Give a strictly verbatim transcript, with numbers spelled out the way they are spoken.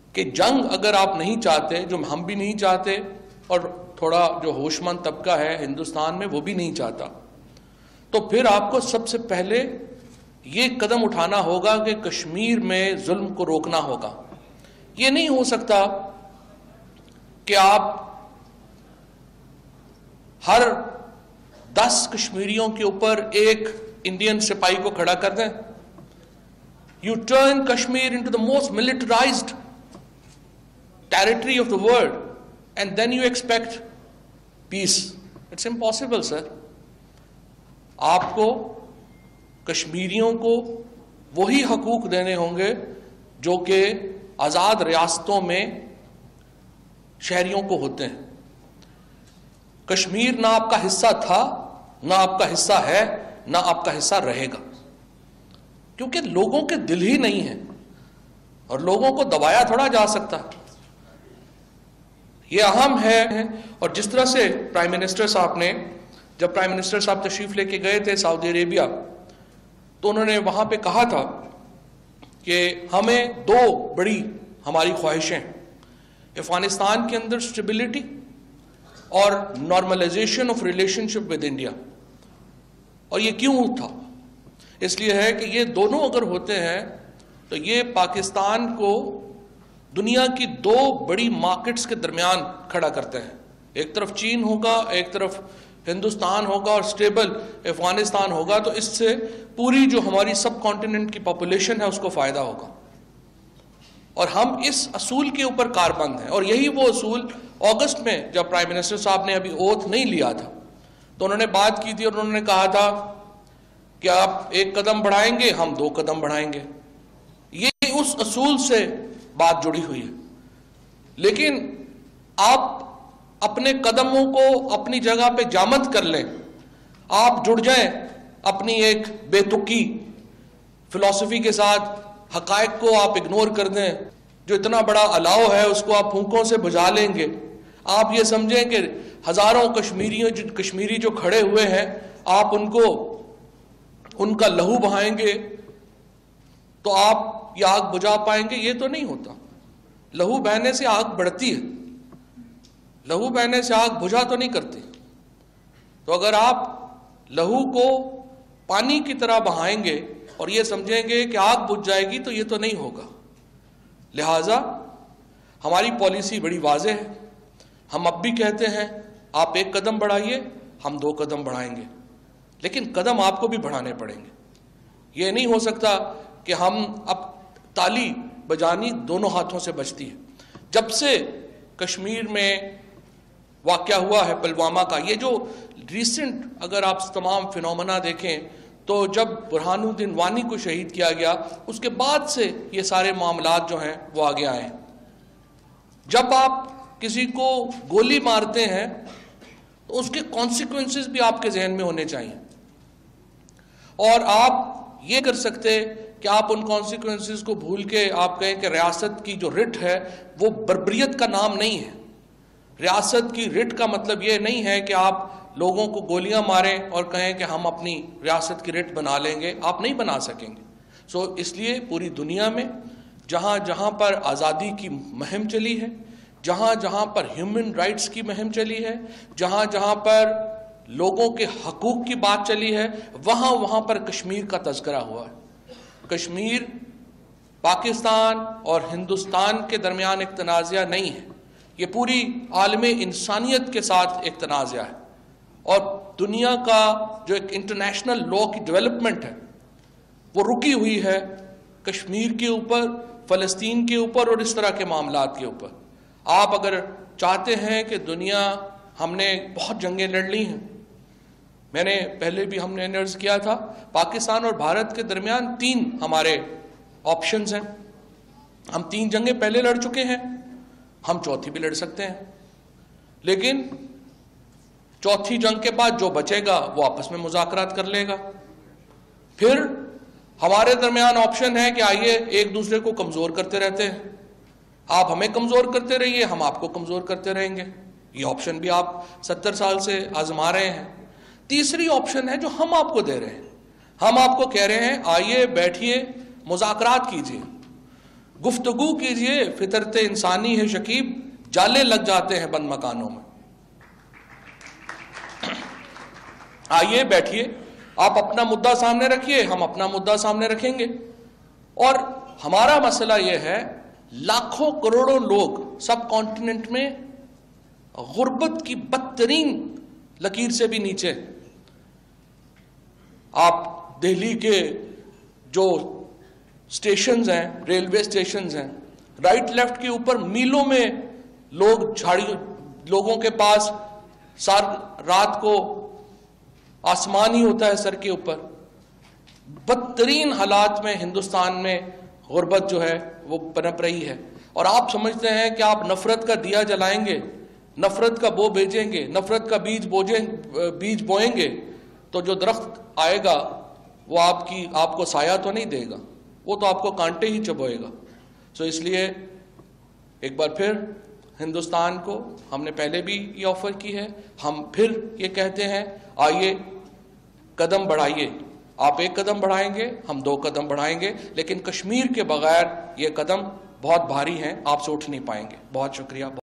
کہ جنگ اگر آپ نہیں چاہتے، جو ہم بھی نہیں چاہتے اور تھوڑا جو ہوش مند طبقہ ہے ہندوستان میں وہ بھی نہیں چاہتا، تو پھر آپ کو سب سے پہلے یہ قدم اٹھانا ہوگا کہ کشمیر میں ظلم کو روکنا ہوگا۔ یہ نہیں ہو سکتا کہ آپ ہر دس کشمیریوں کے اوپر ایک انڈین سپاہی کو کھڑا کر دیں۔ You turn Kashmir into the most militarized territory of the world and then you expect peace. It's impossible, sir. آپ کو کشمیریوں کو وہی حقوق دینے ہوں گے جو کہ آزاد ریاستوں میں شہریوں کو ہوتے ہیں۔ کشمیر نہ آپ کا حصہ تھا، نہ آپ کا حصہ ہے، نہ آپ کا حصہ رہے گا، کیونکہ لوگوں کے دل ہی نہیں ہیں اور لوگوں کو دبایا تھوڑا جا سکتا۔ یہ اہم ہے۔ اور جس طرح سے پرائم منسٹر صاحب نے، جب پرائم منسٹر صاحب تشریف لے کے گئے تھے سعودی عربیہ، تو انہوں نے وہاں پہ کہا تھا کہ ہمیں دو بڑی ہماری خواہشیں، افغانستان کے اندر سٹیبلٹی اور normalization of relationship with India. اور یہ کیوں تھا؟ اس لیے ہے کہ یہ دونوں اگر ہوتے ہیں تو یہ پاکستان کو دنیا کی دو بڑی مارکٹس کے درمیان کھڑا کرتے ہیں۔ ایک طرف چین ہوگا، ایک طرف ہندوستان ہوگا، اور سٹیبل افغانستان ہوگا، تو اس سے پوری جو ہماری سب کانٹیننٹ کی پاپولیشن ہے اس کو فائدہ ہوگا۔ اور ہم اس اصول کے اوپر کاربند ہیں، اور یہی وہ اصول اگست میں جب پرائم منسٹر صاحب نے ابھی اوتھ نہیں لیا تھا تو انہوں نے بات کی تھی، اور انہوں نے کہا تھا کہ آپ ایک قدم بڑھائیں گے، ہم دو قدم بڑھائیں گے۔ یہ اس اصول سے بات جڑی ہوئی ہے۔ لیکن آپ اپنے قدموں کو اپنی جگہ پہ جامد کر لیں، آپ جڑ جائیں اپنی ایک بے تکی فلسفی کے ساتھ، حقائق کو آپ اگنور کر دیں، جو اتنا بڑا الاؤ ہے اس کو آپ پھونکوں سے بجھا لیں گے، آپ یہ سمجھیں کہ ہزاروں کشمیریوں جو کشمیری جو کھڑے ہوئے ہیں آپ ان کو ان کا لہو بہائیں گے تو آپ یہ آگ بجھا پائیں گے۔ یہ تو نہیں ہوتا۔ لہو بہنے سے آگ بڑھتی ہے، لہو بہنے سے آگ بجھا تو نہیں کرتی۔ تو اگر آپ لہو کو پانی کی طرح بہائیں گے اور یہ سمجھیں گے کہ آگ بجھ جائے گی تو یہ تو نہیں ہوگا۔ لہٰذا ہماری پالیسی بڑی واضح ہے۔ ہم اب بھی کہتے ہیں آپ ایک قدم بڑھائیے، ہم دو قدم بڑھائیں گے، لیکن قدم آپ کو بھی بڑھانے پڑیں گے۔ یہ نہیں ہو سکتا کہ ہم اب تالی بجانی دونوں ہاتھوں سے بجتی ہے۔ جب سے کشمیر میں واقعہ ہوا ہے پلوامہ کا، یہ جو ریسنٹ اگر آپ تمام فنومنا دیکھیں تو جب برہان الدین وانی کو شہید کیا گیا اس کے بعد سے یہ سارے معاملات جو ہیں وہ آگے آئے ہیں۔ جب آپ کسی کو گولی مارتے ہیں تو اس کے کانسیکوینسز بھی آپ کے ذہن میں ہونے چاہیے، اور آپ یہ کر سکتے کہ آپ ان کانسیکوینسز کو بھول کے آپ کہیں کہ ریاست کی جو رٹ ہے وہ بربریت کا نام نہیں ہے۔ ریاست کی رٹ کا مطلب یہ نہیں ہے کہ آپ لوگوں کو گولیاں ماریں اور کہیں کہ ہم اپنی ریاست کی رٹ بنا لیں گے، آپ نہیں بنا سکیں گے۔ سو اس لیے پوری دنیا میں جہاں جہاں پر آزادی کی مہم چلی ہے، جہاں جہاں پر ہیومن رائٹس کی مہم چلی ہے، جہاں جہاں پر لوگوں کے حقوق کی بات چلی ہے، وہاں وہاں پر کشمیر کا تذکرہ ہوا ہے۔ کشمیر پاکستان اور ہندوستان کے درمیان ایک تنازعہ نہیں ہے، یہ پوری عالم انسانیت کے ساتھ ایک تنازعہ ہے، اور دنیا کا جو ایک انٹرنیشنل لا کی ڈیولپمنٹ ہے وہ رکی ہوئی ہے کشمیر کے اوپر، فلسطین کے اوپر اور اس طرح کے معاملات کے اوپر۔ آپ اگر چاہتے ہیں کہ دنیا، ہم نے بہت جنگیں لڑ لی ہیں، میں نے پہلے بھی ہم نے عرض کیا تھا پاکستان اور بھارت کے درمیان تین ہمارے آپشنز ہیں، ہم تین جنگیں پہلے لڑ چکے ہیں، ہم چوتھی بھی لڑ سکتے ہیں، لیکن چوتھی جنگ کے بعد جو بچے گا وہ آپس میں مذاکرات کر لے گا۔ پھر ہمارے درمیان آپشن ہے کہ آئیے ایک دوسرے کو کمزور کرتے رہتے ہیں، آپ ہمیں کمزور کرتے رہیے، ہم آپ کو کمزور کرتے رہیں گے۔ یہ آپشن بھی آپ ستر سال سے آزما رہے ہیں۔ تیسری آپشن ہے جو ہم آپ کو دے رہے ہیں، ہم آپ کو کہہ رہے ہیں آئیے بیٹھیے مذاکرات کیجیے، گفتگو کیجئے، فطرت انسانی ہے شکیب، جالے لگ جاتے ہیں بند مکانوں میں. آئیے بیٹھیے، آپ اپنا مدعا سامنے رکھیے، ہم اپنا مدعا سامنے رکھیں گے. اور ہمارا مسئلہ یہ ہے، لاکھوں کروڑوں لوگ سب کانٹیننٹ میں غربت کی بدترین لکیر سے بھی نیچے. آپ دہلی کے جو سٹیشنز ہیں، ریلوے سٹیشنز ہیں، رائٹ لیفٹ کے اوپر میلوں میں لوگ جھاڑی، لوگوں کے پاس سار رات کو آسمان ہی ہوتا ہے سر کے اوپر. بدترین حالات میں ہندوستان میں غربت جو ہے وہ پنپ رہی ہے. اور آپ سمجھتے ہیں کہ آپ نفرت کا دیا جلائیں گے، نفرت کا بو بیچیں گے، نفرت کا بیج بوجیں بیج بوئیں گے تو جو درخت آئے گا وہ آپ کی آپ کو سایہ تو نہیں دے گا، وہ تو آپ کو کانٹے ہی چبوئے گا. سو اس لیے ایک بار پھر ہندوستان کو ہم نے پہلے بھی یہ آفر کی ہے، ہم پھر یہ کہتے ہیں، آئیے قدم بڑھائیے. آپ ایک قدم بڑھائیں گے، ہم دو قدم بڑھائیں گے، لیکن کشمیر کے بغیر یہ قدم بہت بھاری ہیں، آپ سے اٹھ نہیں پائیں گے. بہت شکریہ.